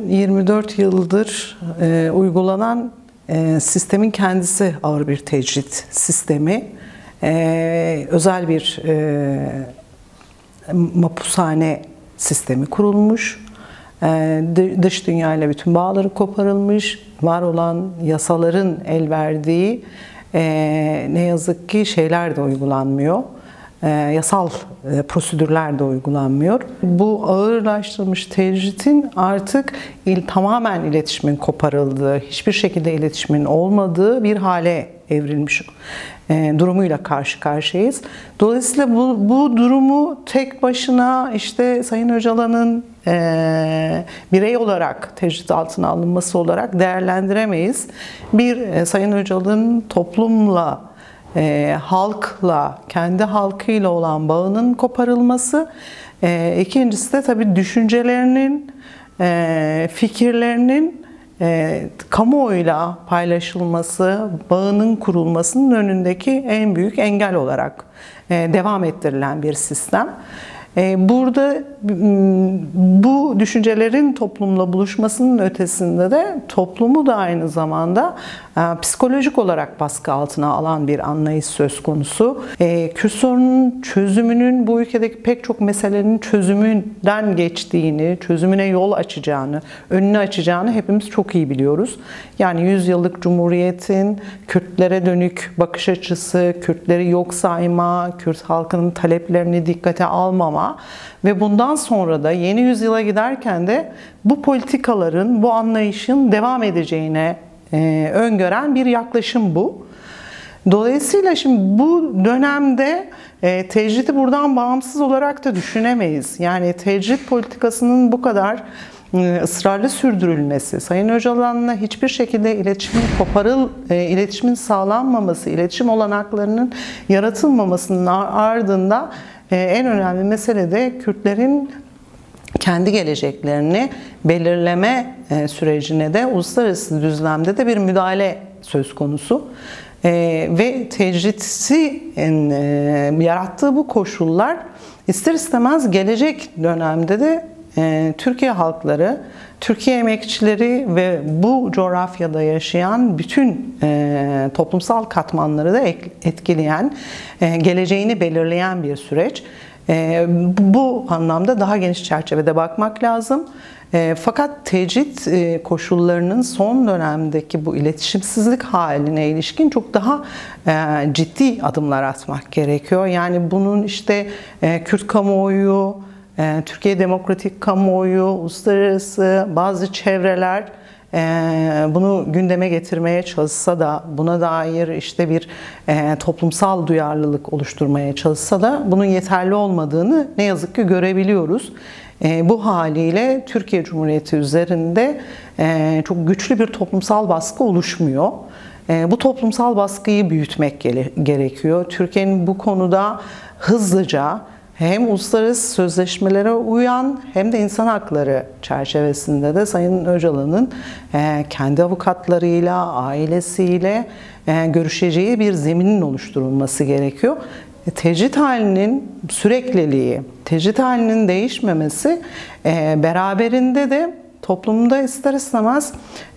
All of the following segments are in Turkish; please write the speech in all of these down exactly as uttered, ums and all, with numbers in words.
yirmi dört yıldır e, uygulanan e, sistemin kendisi ağır bir tecrit sistemi. E, özel bir e, mapushane sistemi kurulmuş. E, dış dünyayla bütün bağları koparılmış. Var olan yasaların el verdiği e, ne yazık ki şeyler de uygulanmıyor. E, yasal e, prosedürler de uygulanmıyor. Bu ağırlaştırılmış tecritin artık il, tamamen iletişimin koparıldığı, hiçbir şekilde iletişimin olmadığı bir hale evrilmiş e, durumuyla karşı karşıyayız. Dolayısıyla bu, bu durumu tek başına işte Sayın Öcalan'ın e, birey olarak tecrit altına alınması olarak değerlendiremeyiz. Bir, e, Sayın Öcalan'ın toplumla, E, halkla, kendi halkıyla olan bağının koparılması. E, ikincisi de tabii düşüncelerinin, e, fikirlerinin e, kamuoyuyla paylaşılması, bağının kurulmasının önündeki en büyük engel olarak e, devam ettirilen bir sistem. Burada bu düşüncelerin toplumla buluşmasının ötesinde de toplumu da aynı zamanda psikolojik olarak baskı altına alan bir anlayış söz konusu. Kürt sorununun çözümünün bu ülkedeki pek çok meselenin çözümünden geçtiğini, çözümüne yol açacağını, önünü açacağını hepimiz çok iyi biliyoruz. Yani yüzyıllık Cumhuriyet'in Kürtlere dönük bakış açısı, Kürtleri yok sayma, Kürt halkının taleplerini dikkate almama ve bundan sonra da yeni yüzyıla giderken de bu politikaların, bu anlayışın devam edeceğine e, öngören bir yaklaşım bu. Dolayısıyla şimdi bu dönemde e, tecriti buradan bağımsız olarak da düşünemeyiz. Yani tecrit politikasının bu kadar e, ısrarlı sürdürülmesi, Sayın Öcalan'la hiçbir şekilde iletişimin koparıl, e, iletişimin sağlanmaması, iletişim olanaklarının yaratılmamasının ardında en önemli mesele de Kürtlerin kendi geleceklerini belirleme sürecine de uluslararası düzlemde de bir müdahale söz konusu. Ve tecriti yarattığı bu koşullar ister istemez gelecek dönemde de Türkiye halkları, Türkiye emekçileri ve bu coğrafyada yaşayan bütün e, toplumsal katmanları da etkileyen, e, geleceğini belirleyen bir süreç. E, bu anlamda daha geniş çerçevede bakmak lazım. E, fakat tecrit e, koşullarının son dönemdeki bu iletişimsizlik haline ilişkin çok daha e, ciddi adımlar atmak gerekiyor. Yani bunun işte e, Kürt kamuoyu, Türkiye Demokratik Kamuoyu, uluslararası bazı çevreler bunu gündeme getirmeye çalışsa da, buna dair işte bir toplumsal duyarlılık oluşturmaya çalışsa da bunun yeterli olmadığını ne yazık ki görebiliyoruz. Bu haliyle Türkiye Cumhuriyeti üzerinde çok güçlü bir toplumsal baskı oluşmuyor. Bu toplumsal baskıyı büyütmek gerekiyor. Türkiye'nin bu konuda hızlıca hem uluslararası sözleşmelere uyan hem de insan hakları çerçevesinde de Sayın Öcalan'ın kendi avukatlarıyla, ailesiyle görüşeceği bir zeminin oluşturulması gerekiyor. Tecrit halinin sürekliliği, tecrit halinin değişmemesi beraberinde de toplumda ister istemez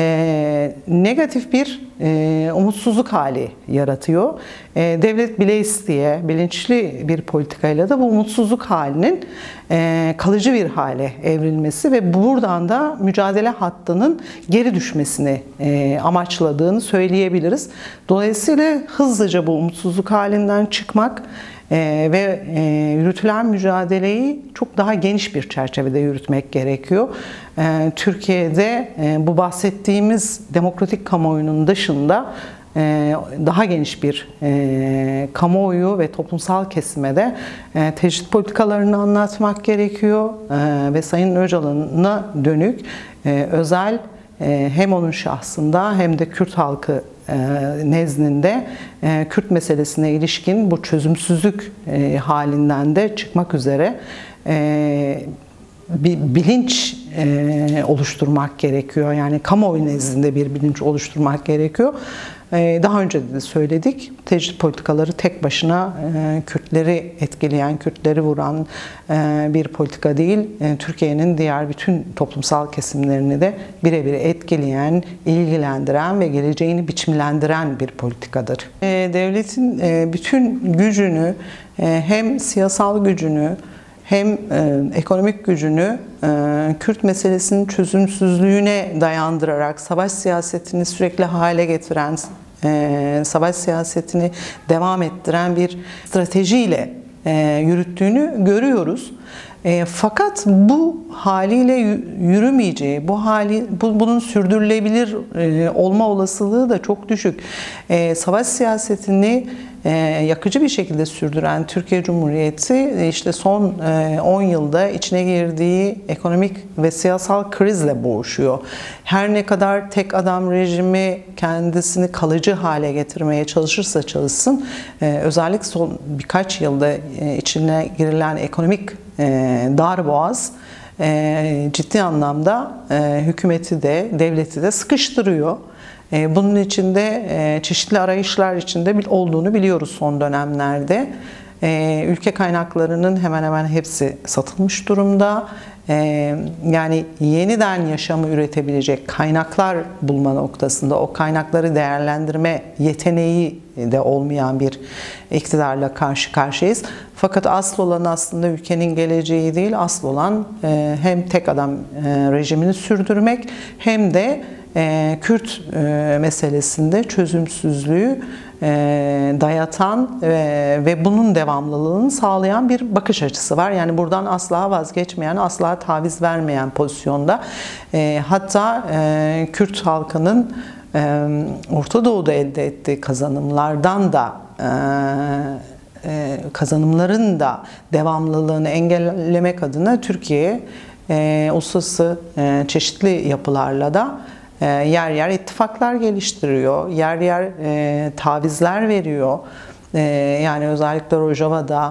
e, negatif bir e, umutsuzluk hali yaratıyor. E, devlet bile isteye, bilinçli bir politikayla da bu umutsuzluk halinin e, kalıcı bir hale evrilmesi ve buradan da mücadele hattının geri düşmesini e, amaçladığını söyleyebiliriz. Dolayısıyla hızlıca bu umutsuzluk halinden çıkmak Ee, ve e, yürütülen mücadeleyi çok daha geniş bir çerçevede yürütmek gerekiyor. Ee, Türkiye'de e, bu bahsettiğimiz demokratik kamuoyunun dışında e, daha geniş bir e, kamuoyu ve toplumsal kesime de e, tecrit politikalarını anlatmak gerekiyor e, ve Sayın Öcalan'a dönük e, özel e, hem onun şahsında hem de Kürt halkı nezdinde Kürt meselesine ilişkin bu çözümsüzlük halinden de çıkmak üzere bir bilinç e, oluşturmak gerekiyor. Yani kamuoyu nezdinde bir bilinç oluşturmak gerekiyor. E, daha önce de söyledik, tecrit politikaları tek başına e, Kürtleri etkileyen, Kürtleri vuran e, bir politika değil. E, Türkiye'nin diğer bütün toplumsal kesimlerini de birebir etkileyen, ilgilendiren ve geleceğini biçimlendiren bir politikadır. E, devletin e, bütün gücünü, e, hem siyasal gücünü, hem e, ekonomik gücünü e, Kürt meselesinin çözümsüzlüğüne dayandırarak savaş siyasetini sürekli hale getiren, e, savaş siyasetini devam ettiren bir stratejiyle e, yürüttüğünü görüyoruz. E, fakat bu haliyle yürümeyeceği, bu hali, bu, bunun sürdürülebilir e, olma olasılığı da çok düşük. E, savaş siyasetini e, yakıcı bir şekilde sürdüren Türkiye Cumhuriyeti işte son e, on yılda içine girdiği ekonomik ve siyasal krizle boğuşuyor. Her ne kadar tek adam rejimi kendisini kalıcı hale getirmeye çalışırsa çalışsın, e, özellikle son birkaç yılda e, içine girilen ekonomik e, darboğaz e, ciddi anlamda e, hükümeti de devleti de sıkıştırıyor. E, bunun içinde e, çeşitli arayışlar içinde olduğunu biliyoruz son dönemlerde. E, ülke kaynaklarının hemen hemen hepsi satılmış durumda. E, yani yeniden yaşamı üretebilecek kaynaklar bulma noktasında o kaynakları değerlendirme yeteneği de olmayan bir iktidarla karşı karşıyayız. Fakat asıl olan aslında ülkenin geleceği değil, asıl olan e, hem tek adam e, rejimini sürdürmek hem de e, Kürt e, meselesinde çözümsüzlüğü e, dayatan e, ve bunun devamlılığını sağlayan bir bakış açısı var. Yani buradan asla vazgeçmeyen, asla taviz vermeyen pozisyonda. E, hatta e, Kürt halkının e, Orta Doğu'da elde ettiği kazanımlardan da e, kazanımların da devamlılığını engellemek adına Türkiye e, uluslararası e, çeşitli yapılarla da e, yer yer ittifaklar geliştiriyor, yer yer e, tavizler veriyor. E, yani özellikle Rojava'da,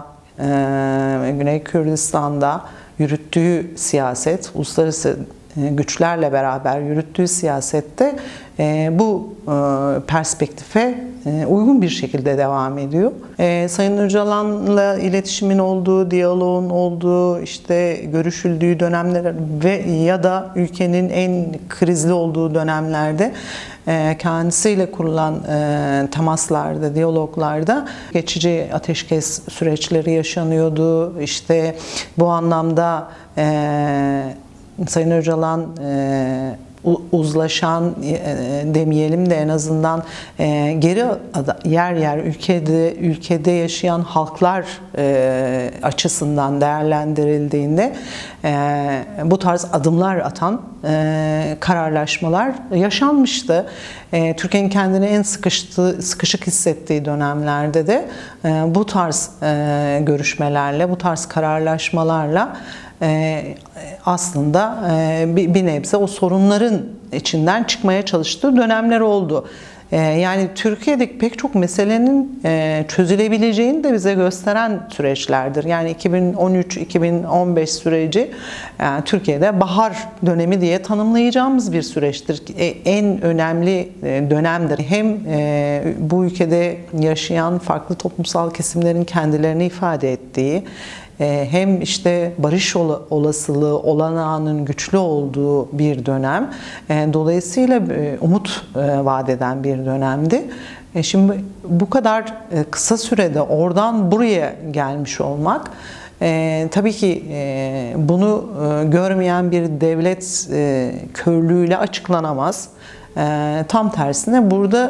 e, Güney Kürdistan'da yürüttüğü siyaset, uluslararası güçlerle beraber yürüttüğü siyasette e, bu e, perspektife e, uygun bir şekilde devam ediyor. E, Sayın Öcalan'la iletişimin olduğu, diyaloğun olduğu, işte görüşüldüğü dönemler ve ya da ülkenin en krizli olduğu dönemlerde e, kendisiyle kurulan e, temaslarda, diyaloglarda geçici ateşkes süreçleri yaşanıyordu. İşte bu anlamda e, Sayın Öcalan e, uzlaşan e, demeyelim de en azından e, geri yer yer ülkede ülkede yaşayan halklar e, açısından değerlendirildiğinde e, bu tarz adımlar atan e, kararlaşmalar yaşanmıştı. E, Türkiye'nin kendini en sıkıştığı, sıkışık hissettiği dönemlerde de e, bu tarz e, görüşmelerle, bu tarz kararlaşmalarla Ee, aslında e, bir, bir nebze o sorunların içinden çıkmaya çalıştığı dönemler oldu. Ee, yani Türkiye'deki pek çok meselenin e, çözülebileceğini de bize gösteren süreçlerdir. Yani iki bin on üç iki bin on beş süreci yani Türkiye'de bahar dönemi diye tanımlayacağımız bir süreçtir. E, en önemli e, dönemdir. Hem e, bu ülkede yaşayan farklı toplumsal kesimlerin kendilerini ifade ettiği, hem işte barış olasılığı, olanağının güçlü olduğu bir dönem. Dolayısıyla umut vaat eden bir dönemdi. Şimdi bu kadar kısa sürede oradan buraya gelmiş olmak, tabii ki bunu görmeyen bir devlet körlüğüyle açıklanamaz. Tam tersine burada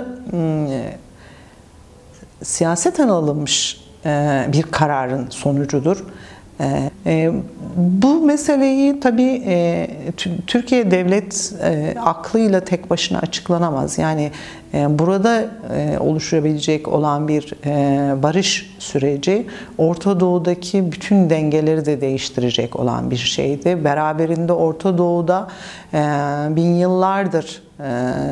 siyaseten alınmış bir kararın sonucudur. Bu meseleyi tabii Türkiye devlet aklıyla tek başına açıklanamaz. Yani burada oluşabilecek olan bir barış süreci Orta Doğu'daki bütün dengeleri de değiştirecek olan bir şeydi. Beraberinde Orta Doğu'da bin yıllardır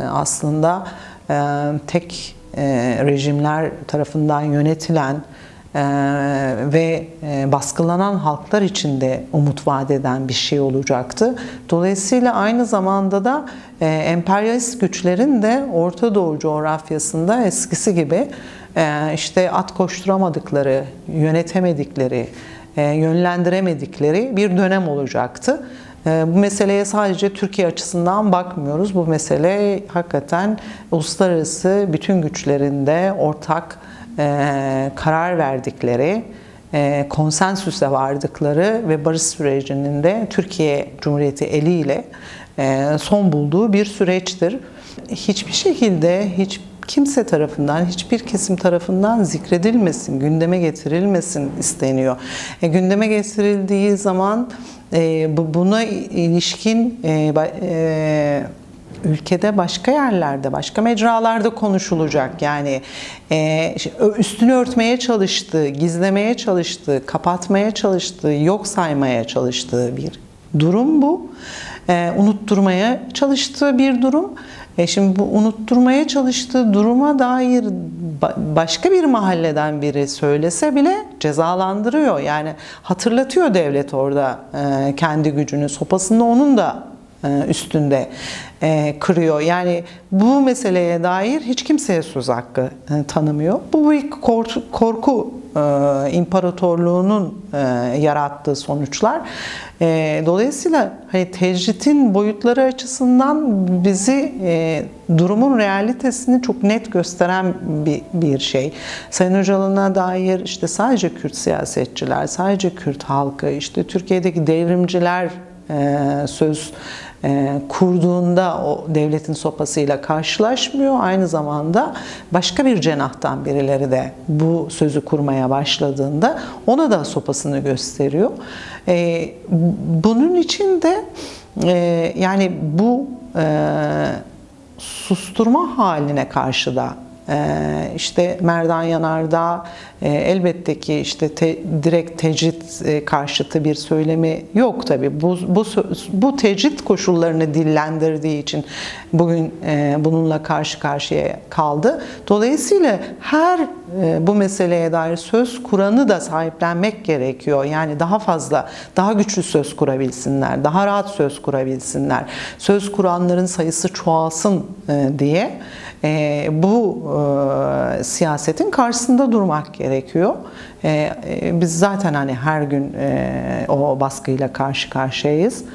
aslında tek rejimler tarafından yönetilen ve baskılanan halklar için de umut vaat eden bir şey olacaktı. Dolayısıyla aynı zamanda da emperyalist güçlerin de Orta Doğu coğrafyasında eskisi gibi işte at koşturamadıkları, yönetemedikleri, yönlendiremedikleri bir dönem olacaktı. Bu meseleye sadece Türkiye açısından bakmıyoruz. Bu mesele hakikaten uluslararası bütün güçlerinde ortak karar verdikleri, konsensüse vardıkları ve barış sürecinin de Türkiye Cumhuriyeti eliyle son bulduğu bir süreçtir. Hiçbir şekilde hiç kimse tarafından, hiçbir kesim tarafından zikredilmesin, gündeme getirilmesin isteniyor. E, gündeme getirildiği zaman e, bu, buna ilişkin e, e, ülkede başka yerlerde, başka mecralarda konuşulacak. Yani e, üstünü örtmeye çalıştığı, gizlemeye çalıştığı, kapatmaya çalıştığı, yok saymaya çalıştığı bir durum bu. E, unutturmaya çalıştığı bir durum. E şimdi bu unutturmaya çalıştığı duruma dair başka bir mahalleden biri söylese bile cezalandırıyor. Yani hatırlatıyor devlet orada e, kendi gücünü, sopasını onun da üstünde kırıyor. Yani bu meseleye dair hiç kimseye söz hakkı tanımıyor. Bu bir korku imparatorluğunun yarattığı sonuçlar. Dolayısıyla hani tecritin boyutları açısından bizi durumun realitesini çok net gösteren bir, bir şey. Sayın Öcalan'a dair işte sadece Kürt siyasetçiler, sadece Kürt halkı, işte Türkiye'deki devrimciler söz kurduğunda o devletin sopasıyla karşılaşmıyor. Aynı zamanda başka bir cenahtan birileri de bu sözü kurmaya başladığında ona da sopasını gösteriyor. Bunun için de yani bu susturma haline karşı da işte Merdan Yanardağ elbette ki işte te, direkt tecrit karşıtı bir söylemi yok tabii. Bu, bu, bu tecrit koşullarını dillendirdiği için bugün bununla karşı karşıya kaldı. Dolayısıyla her bu meseleye dair söz kuranı da sahiplenmek gerekiyor. Yani daha fazla, daha güçlü söz kurabilsinler, daha rahat söz kurabilsinler. Söz kuranların sayısı çoğalsın diye bu siyasetin karşısında durmak gerekiyor. Biz zaten hani her gün o baskıyla karşı karşıyayız.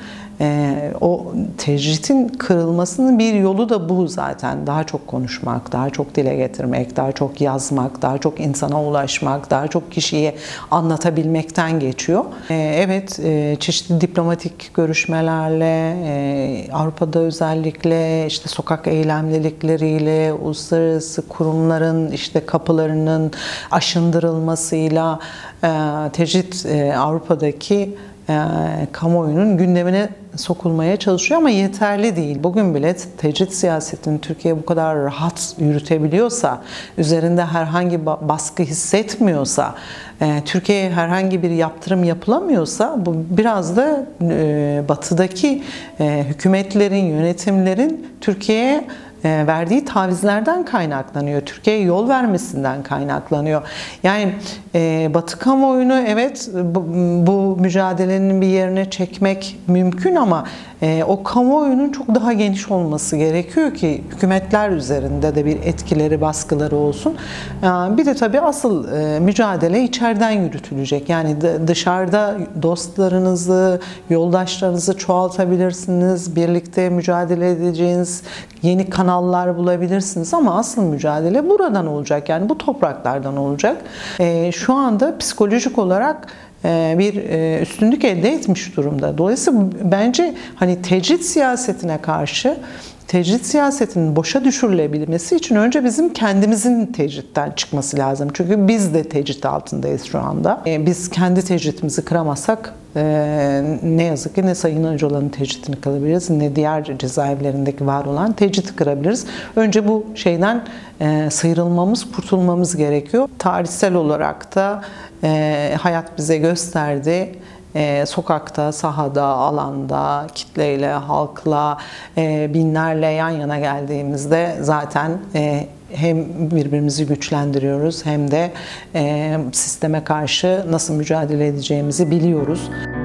O tecritin kırılmasının bir yolu da bu zaten. Daha çok konuşmak, daha çok dile getirmek, daha çok yazmak, daha çok insana ulaşmak, daha çok kişiye anlatabilmekten geçiyor. Evet, çeşitli diplomatik görüşmelerle, Avrupa'da özellikle işte sokak eylemlilikleriyle, uluslararası kurumların işte kapılarının aşındırılmasıyla tecrit Avrupa'daki kamuoyunun gündemine sokulmaya çalışıyor ama yeterli değil. Bugün bile tecrit siyasetini Türkiye bu kadar rahat yürütebiliyorsa, üzerinde herhangi baskı hissetmiyorsa, Türkiye'ye herhangi bir yaptırım yapılamıyorsa bu biraz da batıdaki hükümetlerin, yönetimlerin Türkiye'ye verdiği tavizlerden kaynaklanıyor. Türkiye'ye yol vermesinden kaynaklanıyor. Yani e, Batı kamuoyunu evet bu, bu mücadelenin bir yerine çekmek mümkün ama e, o kamuoyunun çok daha geniş olması gerekiyor ki hükümetler üzerinde de bir etkileri, baskıları olsun. E, bir de tabii asıl e, mücadele içeriden yürütülecek. Yani dışarıda dostlarınızı, yoldaşlarınızı çoğaltabilirsiniz. Birlikte mücadele edeceğiniz yeni kanallar bulabilirsiniz ama asıl mücadele buradan olacak. Yani bu topraklardan olacak. E, şu anda psikolojik olarak e, bir e, üstünlük elde etmiş durumda. Dolayısıyla bence hani tecrit siyasetine karşı tecrit siyasetinin boşa düşürülebilmesi için önce bizim kendimizin tecritten çıkması lazım. Çünkü biz de tecrit altındayız şu anda. E, biz kendi tecritimizi kıramazsak e, ne yazık ki ne Sayın Öcalan'ın tecritini kırabiliriz ne diğer cezaevlerindeki var olan tecriti kırabiliriz. Önce bu şeyden e, sıyrılmamız, kurtulmamız gerekiyor. Tarihsel olarak da e, hayat bize gösterdi. Ee, sokakta, sahada, alanda, kitleyle, halkla, e, binlerle yan yana geldiğimizde zaten e, hem birbirimizi güçlendiriyoruz hem de e, sisteme karşı nasıl mücadele edeceğimizi biliyoruz.